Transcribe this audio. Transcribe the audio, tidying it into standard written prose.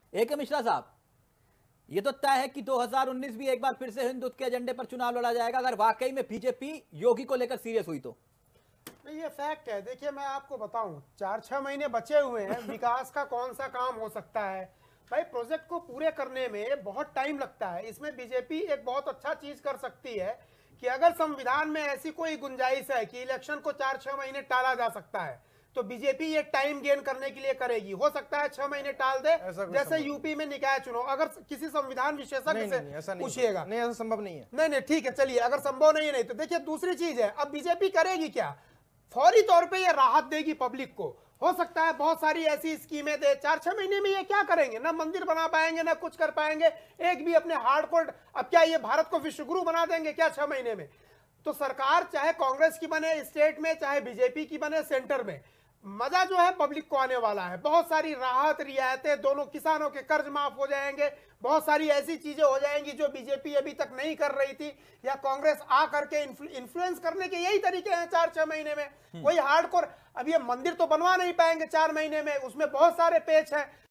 ए के मिश्रा साहब, ये तो तय है कि 2019 भी एक बार फिर से हिंदुत्व के एजेंडे पर चुनाव लड़ा जाएगा अगर वाकई में बीजेपी योगी को लेकर सीरियस हुई तो। ये फैक्ट है। देखिए मैं आपको बताऊं, 4-6 महीने बचे हुए हैं, विकास का कौन सा काम हो सकता है भाई? प्रोजेक्ट को पूरे करने में बहुत टाइम लगता है। इसमें बीजेपी एक बहुत अच्छा चीज कर सकती है कि अगर संविधान में ऐसी कोई गुंजाइश है कि इलेक्शन को 4-6 महीने टाला जा सकता है, तो बीजेपी ये टाइम गेन करने के लिए करेगी। हो सकता है 6 महीने टाल दे, जैसे यूपी में निकाय चुनाव। अगर किसी संविधान विशेषज्ञ से पूछिएगा, नहीं ऐसा संभव नहीं है। नहीं ठीक है, चलिए अगर संभव नहीं है नहीं तो देखिए दूसरी चीज है, अब बीजेपी करेगी क्या? फौरी तौर पे ये राहत देगी पब्लिक को। हो सकता है बहुत सारी ऐसी स्कीमें दे। 4-6 महीने में ये क्या करेंगे? ना मंदिर बना पाएंगे, ना कुछ कर पाएंगे। एक भी अपने हार्डकोर, अब क्या ये भारत को विश्वगुरु बना देंगे क्या 6 महीने में? तो सरकार चाहे कांग्रेस की बने स्टेट में, चाहे बीजेपी की बने सेंटर में, मजा जो है पब्लिक को आने वाला है। बहुत सारी राहत रियायतें, दोनों किसानों के कर्ज माफ हो जाएंगे, बहुत सारी ऐसी चीजें हो जाएंगी जो बीजेपी अभी तक नहीं कर रही थी, या कांग्रेस आ करके इन्फ्लुएंस करने के यही तरीके हैं 4-6 महीने में। कोई हार्डकोर, अब ये मंदिर तो बनवा नहीं पाएंगे 4 महीने में, उसमें बहुत सारे पेच हैं।